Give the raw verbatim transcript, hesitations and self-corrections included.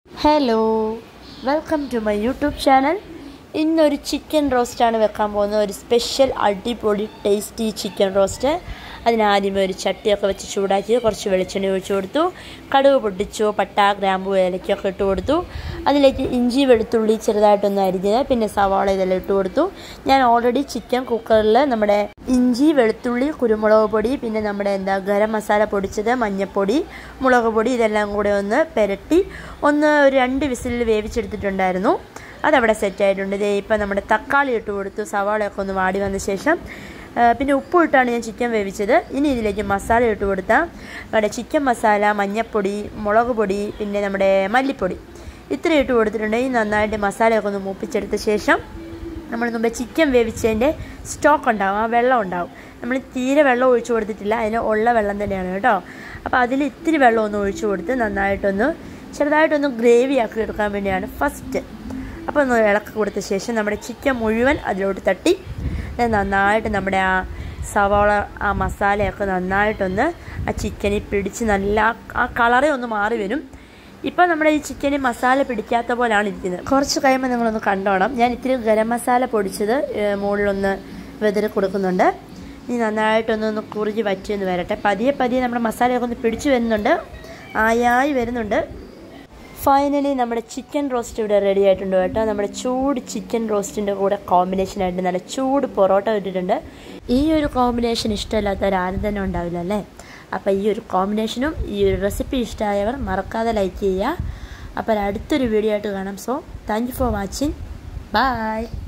Hello, welcome to my YouTube channel. ഇന്നൊരു chicken റോസ്റ്റാണ് വെക്കാൻ പോകുന്നത്. ഒരു സ്പെഷ്യൽ അടിപൊളി ടേസ്റ്റി ചിക്കൻ റോസ്റ്റ്. അതിനാദ്യമേ ഒരു ചട്ടിയൊക്കെ വെച്ച് ചൂടാക്കി കുറച്ച് വെളിച്ചെണ്ണ ഒഴിച്ചു കൊടുത്തു. കടുക് പൊട്ടിച്ചു, പട്ട, ഗ്രാമ്പു, ഏലക്കൊക്കെ ഇട്ട് കൊടുത്തു. അതിലേക്ക് ഇഞ്ചി വെളുത്തുള്ളി ചെറുതായിട്ടൊന്ന് അരിഞ്ഞത്, പിന്നെ സവാള ഇതെല്ലാം ഇട്ട് കൊടുത്തു. ഞാൻ ഓൾറെഡി ചിക്കൻ കുക്കറിൽ നമ്മുടെ ഇഞ്ചി വെളുത്തുള്ളി കുരുമുളക് പൊടി, പിന്നെ നമ്മുടെ എന്താ ഗരം മസാല പൊടിച്ചത്, മഞ്ഞൾപ്പൊടി, മുളക് പൊടി ഇതെല്ലാം കൂടെ ഒന്ന് പുരട്ടി ഒന്ന് ഒരു രണ്ട് വിസിലിൽ വേവിച്ചെടുത്തിട്ടുണ്ടായിരുന്നു. അതവിടെ സെറ്റായിട്ടുണ്ട്. ഇതേ ഇപ്പം നമ്മുടെ തക്കാളി ഇട്ട് കൊടുത്തു. സവാളയൊക്കെ ഒന്ന് വാടി വന്ന ശേഷം പിന്നെ ഉപ്പ് ഇട്ടാണ് ഞാൻ ചിക്കൻ വേവിച്ചത്. ഇനി ഇതിലേക്ക് മസാല ഇട്ട് കൊടുത്താൽ നമ്മുടെ ചിക്കൻ മസാല, മഞ്ഞൾപ്പൊടി, മുളക് പൊടി, പിന്നെ നമ്മുടെ മല്ലിപ്പൊടി ഇത്രയും ഇട്ട് കൊടുത്തിട്ടുണ്ടെങ്കിൽ നന്നായിട്ട് മസാലയൊക്കെ ഒന്ന് മൂപ്പിച്ചെടുത്ത ശേഷം നമ്മൾ മുമ്പ് ചിക്കൻ വേവിച്ചതിൻ്റെ സ്റ്റോക്ക് ഉണ്ടാവും, ആ വെള്ളം ഉണ്ടാവും. നമ്മൾ തീരെ വെള്ളം ഒഴിച്ചു കൊടുത്തിട്ടില്ല, അതിന് ഉള്ള വെള്ളം തന്നെയാണ് കേട്ടോ. അപ്പോൾ അതിൽ ഇത്തിരി വെള്ളം ഒന്ന് ഒഴിച്ചു കൊടുത്ത് നന്നായിട്ടൊന്ന് ചെറുതായിട്ടൊന്ന് ഗ്രേവി ആക്കി എടുക്കാൻ വേണ്ടിയാണ് ഫസ്റ്റ്. അപ്പോൾ ഒന്ന് ഇളക്കി കൊടുത്ത ശേഷം നമ്മുടെ ചിക്കൻ മുഴുവൻ അതിലോട്ട് തട്ടി നന്നായിട്ട് നമ്മുടെ ആ സവാള ആ മസാലയൊക്കെ നന്നായിട്ടൊന്ന് ആ ചിക്കനിൽ പിടിച്ച് നല്ല ആ കളറേ ഒന്ന് മാറി വരും. ഇപ്പോൾ നമ്മുടെ ഈ ചിക്കന് മസാല പിടിക്കാത്ത പോലെയാണ് ഇരിക്കുന്നത്. കുറച്ച് കഴിയുമ്പോൾ നിങ്ങളൊന്ന് കണ്ടോണം. ഞാൻ ഇത്തിരി ഗരം മസാല പൊടിച്ചത് മുകളിലൊന്ന് വെതറി കൊടുക്കുന്നുണ്ട്. ഇനി നന്നായിട്ടൊന്ന് ഒന്ന് കുറുകി വറ്റിയൊന്ന് വരട്ടെ. പതിയെ പതിയെ നമ്മുടെ മസാലയൊക്കെ ഒന്ന് പിടിച്ച് വരുന്നുണ്ട്, ആയായി വരുന്നുണ്ട്. ഫൈനലി നമ്മുടെ ചിക്കൻ റോസ്റ്റ് ഇവിടെ റെഡി ആയിട്ടുണ്ട് കേട്ടോ. നമ്മുടെ ചൂട് ചിക്കൻ റോസ്റ്റിൻ്റെ കൂടെ കോമ്പിനേഷനായിട്ട് നല്ല ചൂട് പൊറോട്ട ഇട്ടിട്ടുണ്ട്. ഈ ഒരു കോമ്പിനേഷൻ ഇഷ്ടമില്ലാത്തവർ ആരും തന്നെ ഉണ്ടാവില്ല അല്ലേ. അപ്പോൾ ഈ ഒരു കോമ്പിനേഷനും ഈ ഒരു റെസിപ്പി ഇഷ്ടമായവർ മറക്കാതെ ലൈക്ക് ചെയ്യുക. അപ്പോൾ അടുത്തൊരു വീഡിയോ ആയിട്ട് കാണാം. So thank you for watching. By.